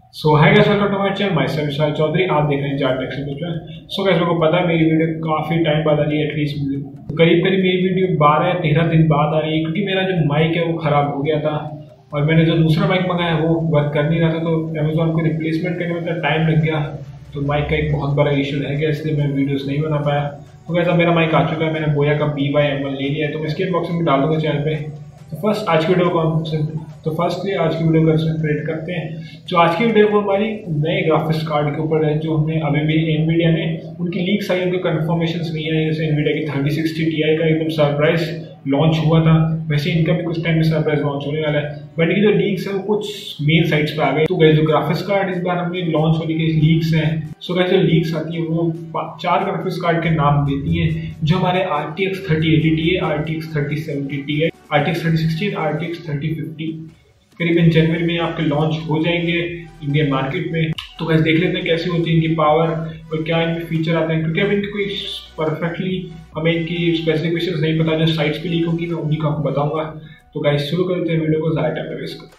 So hi guys, welcome to my channel. Myself Vishal Chaudhary. आप देख रहे हैं चार टेक्स पे। सो गाइस, लोगों को पता है मेरी वीडियो काफ़ी टाइम बाद आ रही है, एटलीस्ट करीब करीब मेरी वीडियो 12 या 13 दिन बाद आ रही है, क्योंकि मेरा जो माइक है वो ख़राब हो गया था और मैंने जो दूसरा माइक मंगाया वो वर्क कर नहीं रहा था, तो अमेजोन को रिप्लेसमेंट करने में इतना टाइम लग गया, तो माइक का एक बहुत बड़ा इशू रह गया, इसलिए मैं वीडियोज़ नहीं बना पाया। तो वैसा मेरा माइक आ चुका है, मैंने बोया का BY-M1 ले लिया है, तो मैं इसके बॉक्स में डाल दूँगा चैनल पे। तो फर्स्ट आज की वीडियो फर्स्टली आज की वीडियो का क्रिएट करते हैं। जो आज की वीडियो वो हमारी नए ग्राफिक्स कार्ड के ऊपर है, जो हमने अभी भी एनवीडिया ने उनकी लीक्स आई, उनके कन्फर्मेशन नहीं है। जैसे एनवीडिया की 3060 Ti का एकदम सरप्राइज लॉन्च हुआ था, वैसे इनका भी कुछ टाइम में सरप्राइज लॉन्च होने वाला है, बट इनकी जो लीक्स है वो कुछ मेन साइट्स पे आ गए। तो गए जो ग्राफिक्स कार्ड इस बार हमने लॉन्च होने के लीक्स हैं, सो गए जो लीक्स आती है वो 4 ग्राफिक्स कार्ड के नाम देती है, जो हमारे RTX 3080 Ti, RTX 3070 Ti, RTX 3060 और RTX 3050 करीबन जनवरी में आपके लॉन्च हो जाएंगे इंडियन मार्केट में। तो वैसे देख लेते हैं कैसी होती है इनकी पावर और क्या इनमें फीचर आते हैं, क्योंकि अभी इनकी कोई परफेक्टली हमें इनकी स्पेसिफिकेशंस नहीं पता। जो साइट्स पे लीक होगी मैं उन्हीं को आपको बताऊंगा। तो गाइस शुरू करते हैं वीडियो को, ज़्यादा टाइम वेस्ट करते हैं।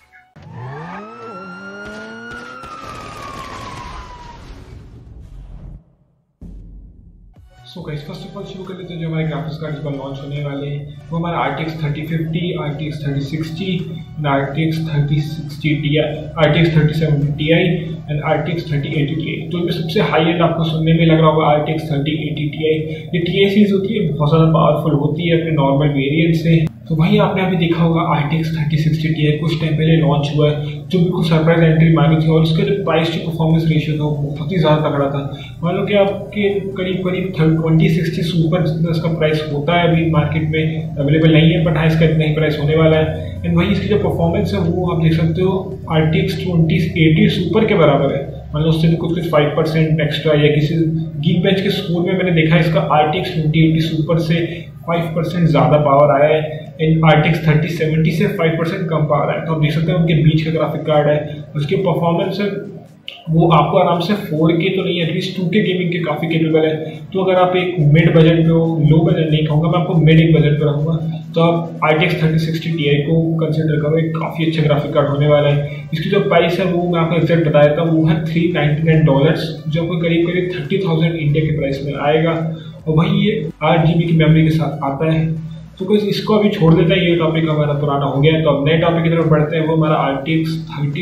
So guys first of all शुरू कर लेते हैं जो हमारे ग्राफिक्स कार्ड इस बार लॉन्च होने वाले हैं, वो हमारा RTX 3050, RTX 3060, RTX 3060 Ti, RTX 3070 Ti and RTX 3080 Ti। तो इनमें सबसे हाई एंड आपको सुनने में लग रहा होगा RTX 3080 Ti। ये Ti सीरीज होती है, बहुत ज़्यादा पावरफुल होती है अपने नॉर्मल वेरिएंट से। तो वही आपने अभी देखा होगा RTX 3060 Ti कुछ टाइम पहले लॉन्च हुआ है, जो बिल्कुल सरप्राइज एंट्री मानी थी, और उसका जो प्राइस टू परफॉर्मेंस रेशियो था वो बहुत ही ज़्यादा तगड़ा था। मान लो कि आपके करीब 2060 सुपर जितना इसका प्राइस होता है अभी मार्केट में अवेलेबल नहीं है, बट हाँ इसका इतना ही प्राइस होने वाला है। एंड वही इसकी जो परफॉर्मेंस है वो आप देख सकते हो RTX 2080 सुपर के बराबर है। मतलब उससे भी कुछ 5% एक्स्ट्रा, या किसी Geekbench के स्कोर में मैंने देखा है इसका RTX 2080 सुपर से 5% ज़्यादा पावर आया है, एंड RTX 3070 से 5% कम पावर आया। तो आप देख सकते हैं उनके बीच का ग्राफिक कार्ड है, उसकी परफॉर्मेंस है वो आपको आराम से 4K तो नहीं, एटलीस्ट 2K गेमिंग के काफ़ी केपेबल है। तो अगर आप एक मिड बजट पे हो, लो बजट नहीं कहूँगा मैं आपको, मिड एक बजट पे रहूँगा, तो आप RTX 3060 Ti को कंसिडर करो, एक काफ़ी अच्छा ग्राफिक कार्ड होने वाला है। इसकी जो प्राइस है वो मैं आपको एक्जैक्ट बता देता हूँ, वो है $399, जो आपको करीब करीब 30,000 इंडिया के प्राइस में आएगा, और वही ये 8 GB की मेमोरी के साथ आता है। तो कुछ इसको अभी छोड़ देता है, ये टॉपिक हमारा पुराना हो गया है। तो अब नए टॉपिक की तरफ बढ़ते हैं, वो हमारा RTX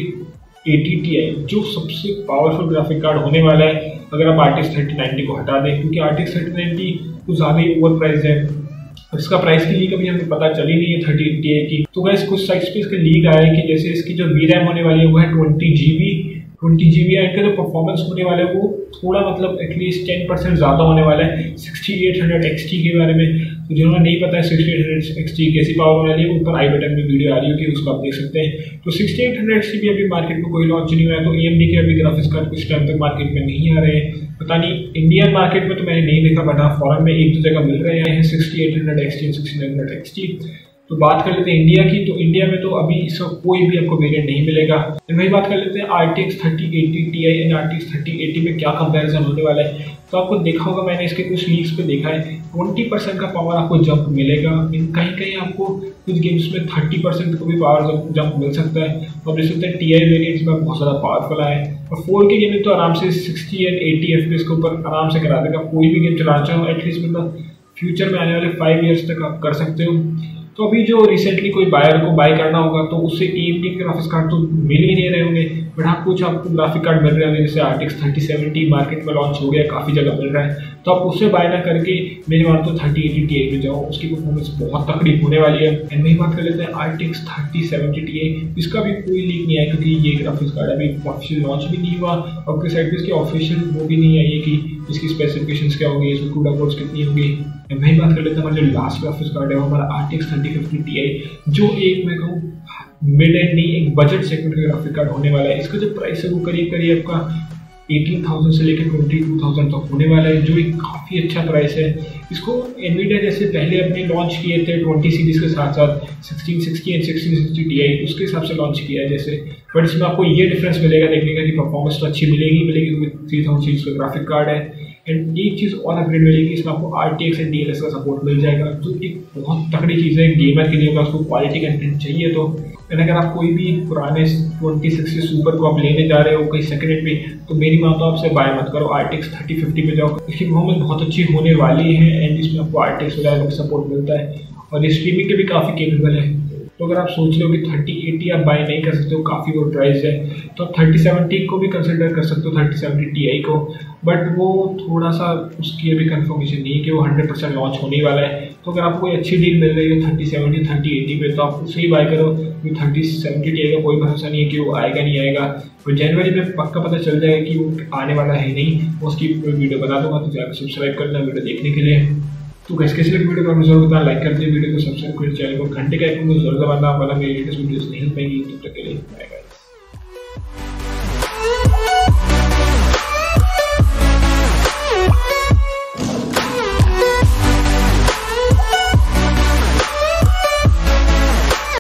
3080 Ti, जो सबसे पावरफुल ग्राफिक कार्ड होने वाला है अगर आप RTX 3090 को हटा दें, क्योंकि RTX 3090 कुछ ज़्यादा ही ओवर प्राइस है। इसका प्राइस की लीक अभी हमें पता चली नहीं है 3080 Ti की। तो गाइस कुछ साइट्स पे इसका लीक आया है कि जैसे इसकी जो VRAM होने वाली है वो है 20 GB, है। इनका जो परफॉर्मेंस होने वाला है वो थोड़ा मतलब एटलीस्ट 10% ज़्यादा होने वाला है 6800 XT के बारे में। तो जिन्होंने नहीं पता है 6800 XT कैसी पावर होने वाली है, ऊपर आई बटन में वीडियो आ रही होगी, उसको आप देख सकते हैं। तो 6800 XT भी अभी मार्केट में कोई लॉन्च नहीं हुआ है, तो AMD के अभी ग्राफिक्स कार्ड कुछ टाइम तक मार्केट में नहीं आ रहे हैं। पता नहीं इंडियन मार्केट में तो मैंने नहीं देखा, बट हाँ फॉरेन में एक दो जगह मिल रहे हैं 6800 XT, 6900 XT। तो बात कर लेते हैं इंडिया की। तो इंडिया में तो अभी इसका कोई भी आपको वेरिएंट नहीं मिलेगा। वही बात कर लेते हैं RTX 3080 Ti एंड RTX 3080 में क्या कंपैरिजन होने वाला है। तो आपको देखा होगा, मैंने इसके कुछ लीक्स पे देखा है 20% का पावर आपको जंप मिलेगा। कहीं कहीं आपको कुछ गेम्स में 30% का भी पावर जंप मिल सकता है। तो आप देख सकते हैं Ti वेरिएंट्स में बहुत ज़्यादा पावरफुल आए, और 4K गेमिंग तो आराम से 60 एंड 80 FPS के ऊपर आराम से करा देगा। कोई भी गेम चलाना चाहो एटलीस्ट मतलब फ्यूचर में आने वाले 5 years तक आप कर सकते हो। तो अभी जो रिसेंटली कोई बायर को बाय करना होगा तो उससे AMD के ग्राफिक्स कार्ड तो मिल ही नहीं रहे होंगे, बट हाँ कुछ आपको ग्राफिक कार्ड मिल रहे होंगे। जैसे RTX 3070 मार्केट में लॉन्च हो गया, काफ़ी जगह मिल रहा है, तो आप उससे बाय ना करके मेरी बात तो 3080 Ti पे जाओ, उसकी परफॉर्मेंस बहुत तकड़ी होने वाली है। एंड वही बात कर लेते हैं RTX 3070 Ti, इसका भी कोई लीक नहीं आया, क्योंकि ये ग्राफिक्स कार्ड अभी ऑफिशियल लॉन्च भी नहीं हुआ, और आपके साइड पर इसकी ऑफिशियल वो भी नहीं आई है कि इसकी स्पेसिफिकेशंस क्या होंगी, इसमें CUDA कोड्स कितनी होंगी। वही बात कर लेते हैं हमारा जो लास्ट ग्राफिक्स कार्ड है वो हमारा RTX 3050 Ti, जो एक मैं कहूँ मिड एंड नहीं एक बजट सेगमेंट का ग्राफिक कार्ड होने वाला है। इसका जो प्राइस है वो करीब करीब आपका 18,000 से लेकर 22,000 तक होने वाला है, जो एक काफ़ी अच्छा प्राइस है। इसको एनवीडिया जैसे पहले अपने लॉन्च किए थे 20 सीरीज़ के साथ साथ 1660 एंड 1660 Ti, उसके हिसाब से लॉन्च किया है जैसे, बट इसमें आपको ये डिफरेंस मिलेगा देखने का कि परफॉर्मेंस तो अच्छी मिलेगी क्योंकि 3000 सीरीज का ग्राफिक कार्ड है। एंड एक चीज़ और अपग्रेड मिलेगी, इसमें आपको RTX एंड DLSS का सपोर्ट मिल जाएगा, जो एक बहुत तकड़ी चीज़ है गेमर के लिए। अगर उसको क्वालिटी कंटेंट चाहिए तो एंड अगर आप कोई भी पुराने 2060 सुपर को आप लेने जा रहे हो कहीं सेकंड हैंड पे, तो मेरी बात तो आपसे बाय मत करो, RTX 3050 पे जाओ। इसकी परफॉर्मेंस बहुत अच्छी होने वाली है एंड इसमें आपको RTX वगैरह का सपोर्ट मिलता है और ये स्ट्रीमिंग के भी काफ़ी केपेबल है। तो अगर आप सोच रहे हो कि 3080 आप बाय नहीं कर सकते हो, काफ़ी वो प्राइस है, तो आप 3070 को भी कंसिडर कर सकते हो, 3070 Ti को, बट वो थोड़ा सा उसकी अभी कंफर्मेशन नहीं है कि वो 100% लॉन्च होने वाला है। तो अगर आपको कोई अच्छी डील मिल रही है 3070 3080 पे, तो आप उसे ही बाय करो। 3070 Ti का कोई भरोसा नहीं है कि वो आएगा नहीं आएगा, तो जनवरी में पक्का पता चल जाएगा कि वो आने वाला है नहीं, उसकी वीडियो बना दूंगा। तो जाकर सब्सक्राइब करना वीडियो देखने के लिए। तो कैसे वीडियो का जरूर बताना, लाइक कर दिए वीडियो को, सब्सक्राइब कर चैनल को, घंटे का आइकन को जरूर दबाना, वरना मेरी लेटेस्ट वीडियोस नहीं हो पाएंगी। तब तक के लिए बाय।